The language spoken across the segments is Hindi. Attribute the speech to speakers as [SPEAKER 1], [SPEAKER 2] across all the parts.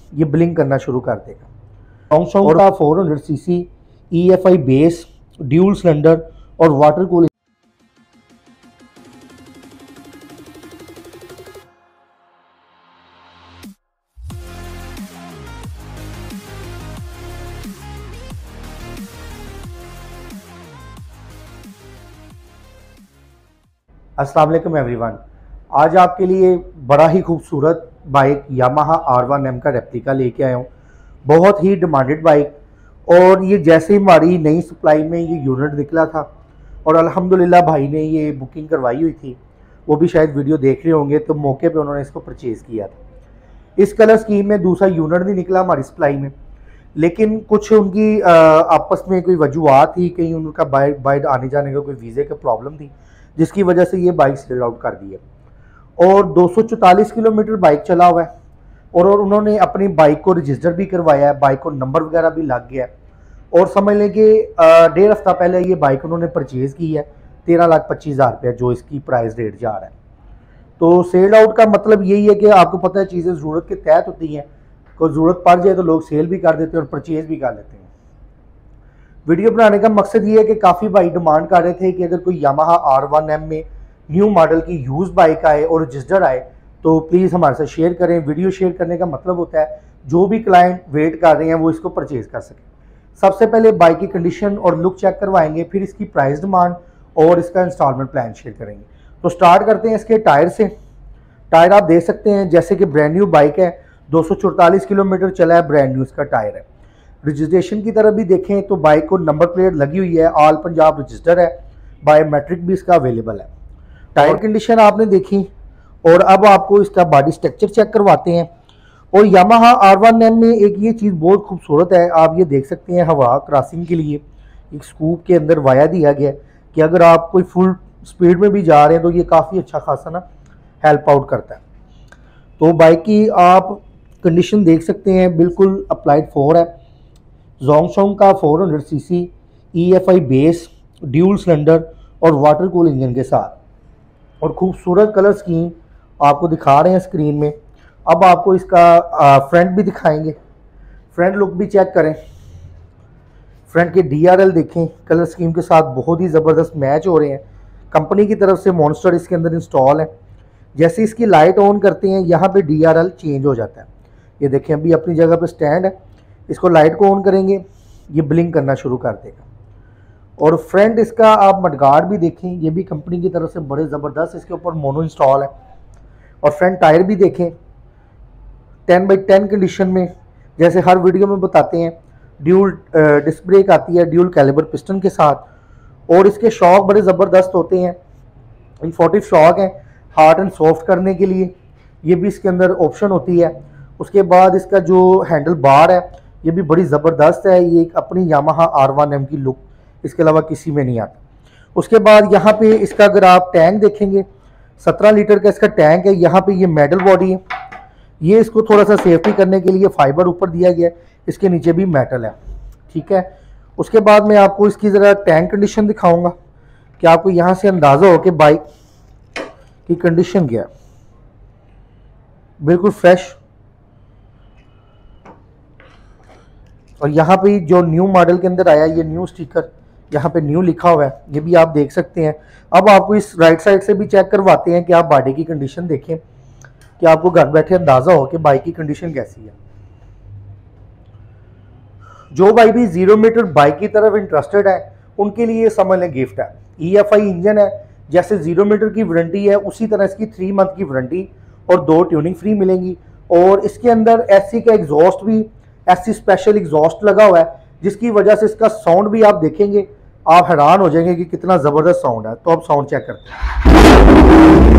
[SPEAKER 1] ये ब्लिंक करना शुरू कर देगा। सॉन्ग का 400 CC EFI base dual cylinder और वाटर कूलिंग। अस्सलाम वालेकुम एवरीवन, आज आपके लिए बड़ा ही खूबसूरत बाइक यामाहा R1M का रेप्लिका लेके आया हूँ। बहुत ही डिमांडेड बाइक, और ये जैसे ही हमारी नई सप्लाई में ये यूनिट निकला था और अल्हम्दुलिल्लाह भाई ने ये बुकिंग करवाई हुई थी, वो भी शायद वीडियो देख रहे होंगे, तो मौके पे उन्होंने इसको परचेज़ किया था। इस कलर स्कीम में दूसरा यूनिट नहीं निकला हमारी सप्लाई में, लेकिन कुछ उनकी आपस में कोई वजूहत थी, कहीं उनका बाइक आने जाने का कोई वीज़े का प्रॉब्लम थी, जिसकी वजह से ये बाइक सेल आउट कर दी है। और 244 किलोमीटर बाइक चला हुआ है, और उन्होंने अपनी बाइक को रजिस्टर भी करवाया है, बाइक को नंबर वगैरह भी लग गया है। और समझ लें कि 1.5 हफ्ता पहले ये बाइक उन्होंने परचेज़ की है 13,25,000 रुपये, जो इसकी प्राइस रेट जा रहा है। तो सेल आउट का मतलब यही है कि आपको पता है चीज़ें ज़रूरत के तहत होती हैं, कोई ज़रूरत पड़ जाए तो लोग सेल भी कर देते हैं और परचेज़ भी कर लेते हैं। वीडियो बनाने का मकसद ये है कि काफ़ी भाई डिमांड कर रहे थे कि अगर कोई यामाहा R1M में न्यू मॉडल की यूज़ बाइक आए और रजिस्टर आए तो प्लीज़ हमारे साथ शेयर करें। वीडियो शेयर करने का मतलब होता है जो भी क्लाइंट वेट कर रहे हैं वो इसको परचेज़ कर सकें। सबसे पहले बाइक की कंडीशन और लुक चेक करवाएंगे, फिर इसकी प्राइस डिमांड और इसका इंस्टॉलमेंट प्लान शेयर करेंगे। तो स्टार्ट करते हैं इसके टायर से। टायर आप देख सकते हैं जैसे कि ब्रांड न्यू बाइक है, 244 किलोमीटर चला है, ब्रांड न्यू इसका टायर है। रजिस्ट्रेशन की तरफ भी देखें तो बाइक को नंबर प्लेट लगी हुई है, ऑल पंजाब रजिस्टर है, बायोमेट्रिक भी इसका अवेलेबल है। टायर कंडीशन आपने देखी, और अब आपको इसका बॉडी स्ट्रक्चर चेक करवाते हैं। और यामाहा R1M में एक ये चीज़ बहुत खूबसूरत है, आप ये देख सकते हैं हवा क्रॉसिंग के लिए एक स्कूप के अंदर वाया दिया गया है कि अगर आप कोई फुल स्पीड में भी जा रहे हैं तो ये काफ़ी अच्छा खासा ना हेल्प आउट करता है। तो बाइक की आप कंडीशन देख सकते हैं, बिल्कुल अप्लाइड 4 है। जोंगशोंग का 400 CC EFI base dual cylinder और वाटर कूल इंजन के साथ, और खूबसूरत कलर स्कीम आपको दिखा रहे हैं स्क्रीन में। अब आपको इसका फ्रंट भी दिखाएंगे, फ्रंट लुक भी चेक करें। फ्रंट के DRL देखें, कलर स्कीम के साथ बहुत ही ज़बरदस्त मैच हो रहे हैं। कंपनी की तरफ से मॉन्स्टर इसके अंदर इंस्टॉल है। जैसे इसकी लाइट ऑन करते हैं यहाँ पे DRL चेंज हो जाता है। ये देखें अभी अपनी जगह पे स्टैंड है, इसको लाइट को ऑन करेंगे ये ब्लिंक करना शुरू कर देगा। और फ्रंट इसका आप मडगार्ड भी देखें, ये भी कंपनी की तरफ से बड़े ज़बरदस्त इसके ऊपर मोनो इंस्टॉल है। और फ्रंट टायर भी देखें 10/10 कंडीशन में, जैसे हर वीडियो में बताते हैं। ड्यूल डिस्क ब्रेक आती है ड्यूल कैलिबर पिस्टन के साथ, और इसके शॉक बड़े ज़बरदस्त होते हैं। इंफोर्टिव शॉक है हार्ड एंड सॉफ्ट करने के लिए, ये भी इसके अंदर ऑप्शन होती है। उसके बाद इसका जो हैंडल बार है ये भी बड़ी ज़बरदस्त है, ये एक अपनी यामाहा R1M की लुक इसके अलावा किसी में नहीं आता। उसके बाद यहाँ पे इसका अगर आप टैंक देखेंगे 17 लीटर का इसका टैंक है। यहाँ पे ये मेटल बॉडी है, ये इसको थोड़ा सा सेफ्टी करने के लिए फाइबर ऊपर दिया गया है, इसके नीचे भी मेटल है, ठीक है। उसके बाद मैं आपको इसकी ज़रा टैंक कंडीशन दिखाऊंगा कि आपको यहाँ से अंदाज़ा हो कि बाइक की कंडीशन क्या है। बिल्कुल फ्रेश, और यहाँ पे जो न्यू मॉडल के अंदर आया ये न्यू स्टिकर यहाँ पे न्यू लिखा हुआ है, ये भी आप देख सकते हैं। अब आपको इस राइट साइड से भी चेक करवाते हैं कि आप बॉडी की कंडीशन देखें कि आपको घर बैठे अंदाज़ा हो कि बाइक की कंडीशन कैसी है। जो भाई भी 0 मीटर बाइक की तरफ इंटरेस्टेड है उनके लिए समझ लें गिफ्ट है। EFI इंजन है, जैसे 0 मीटर की वारंटी है उसी तरह इसकी 3 मंथ की वारंटी और 2 ट्यूनिंग फ्री मिलेंगी। और इसके अंदर SC का एग्जॉस्ट भी SC स्पेशल एग्जॉस्ट लगा हुआ है, जिसकी वजह से इसका साउंड भी आप देखेंगे आप हैरान हो जाएंगे कि कितना ज़बरदस्त साउंड है। तो अब साउंड चेक करते हैं।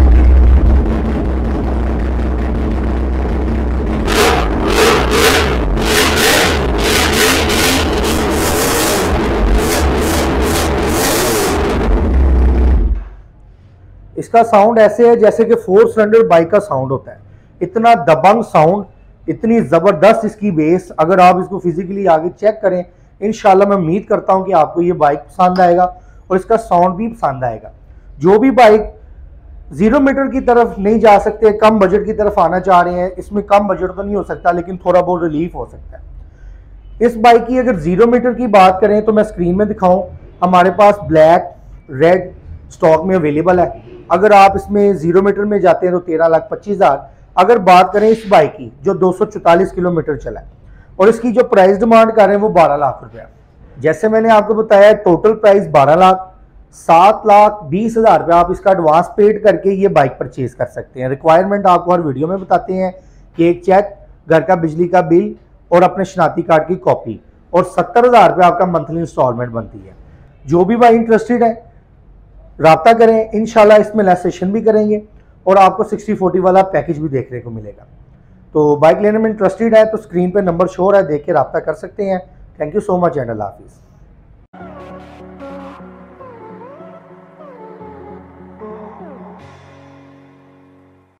[SPEAKER 1] इसका साउंड ऐसे है जैसे कि 4 सिलेंडर बाइक का साउंड होता है, इतना दबंग साउंड, इतनी ज़बरदस्त इसकी बेस। अगर आप इसको फिजिकली आगे चेक करें इंशाल्लाह मैं उम्मीद करता हूं कि आपको ये बाइक पसंद आएगा और इसका साउंड भी पसंद आएगा। जो भी बाइक 0 मीटर की तरफ नहीं जा सकते, कम बजट की तरफ आना चाह रहे हैं, इसमें कम बजट तो नहीं हो सकता लेकिन थोड़ा बहुत रिलीफ हो सकता है। इस बाइक की अगर 0 मीटर की बात करें तो मैं स्क्रीन में दिखाऊं, हमारे पास ब्लैक रेड स्टॉक में अवेलेबल है। अगर आप इसमें 0 मीटर में जाते हैं तो 13,25,000। अगर बात करें इस बाइक की जो 244 किलोमीटर चला है और इसकी जो प्राइस डिमांड कर रहे हैं वो 12 लाख रुपया। जैसे मैंने आपको बताया टोटल प्राइस 12 लाख, 7,20,000 रुपया आप इसका एडवांस पेड करके ये बाइक परचेज कर सकते हैं। रिक्वायरमेंट आपको हर वीडियो में बताते हैं कि एक चेक, घर का बिजली का बिल और अपने शनाख्ती कार्ड की कॉपी, और 70,000 रुपया आपका मंथली इंस्टॉलमेंट बनती है। जो भी भाई इंटरेस्टेड है राब्ता करें, इंशाल्लाह इसमें लेसेशन भी करेंगे और आपको 60-40 वाला पैकेज भी देखने को मिलेगा। तो बाइक लेने में इंटरेस्टेड है तो स्क्रीन पे नंबर शो है, देख के राब्ता कर सकते हैं। Thank you so much and अल्लाह हाफिज़।